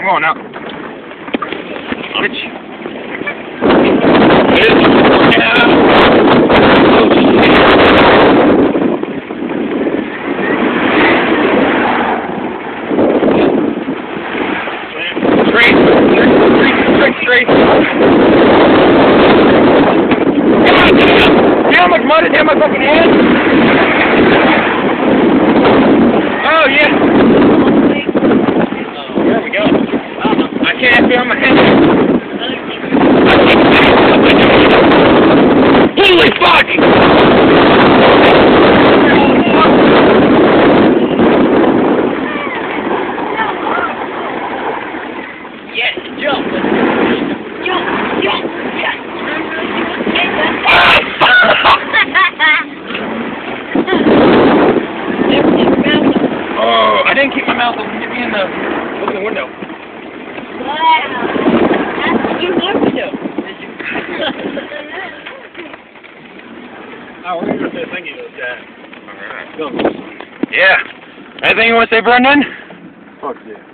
I'm going out. Bitch. Straight. See how much mud is in my fucking hand? Oh, yeah. There we go. I can't feel my hand. Holy fuck! Yes, jump! Oh, I didn't keep my mouth open. Get me in the window. Wow. You never know. Oh, we're going to say thank you to this guy. Alright. Yeah. Anything you want to say, Brenden? Fuck yeah.